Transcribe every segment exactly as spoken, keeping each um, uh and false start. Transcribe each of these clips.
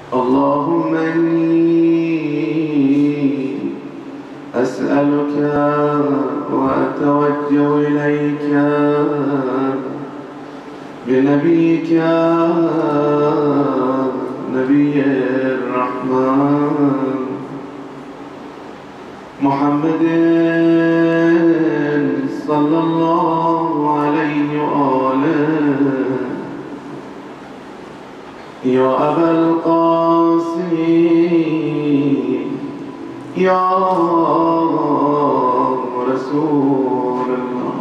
اللهم إني أسألك وأتوجه إليك بنبيك نبي الرحمن محمد صلى الله عليه وآله يا أبا القاسم يا رسول الله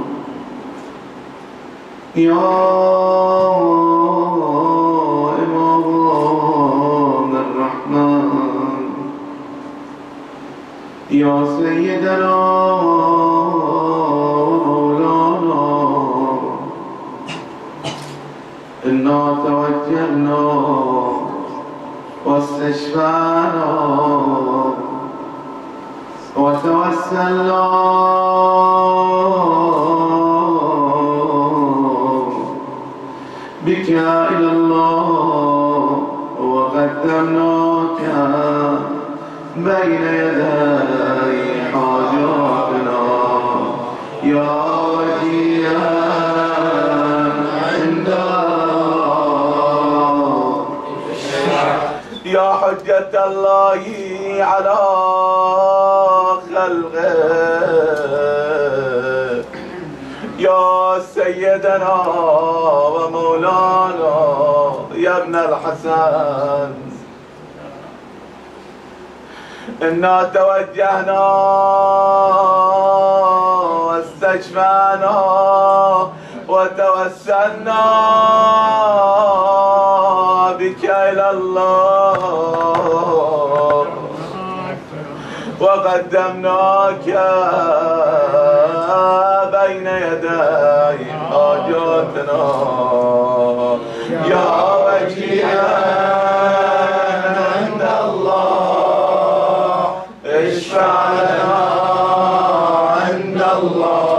يا إمام الرحمن يا سيدنا ومولانا إنا توجهنا واستشفعنا وتوسلنا بك إلى الله وقدمناك بين يدي حاجاتنا يا وجيها عند الله يا حجة الله على خلقه يا سيدنا ومولانا يا ابن الحسن إنا توجهنا واستشفعنا وتوسلنا بك إلى الله وقدمناك بين يدي حاجاتنا يا وجيها عند الله اشفع لنا عند الله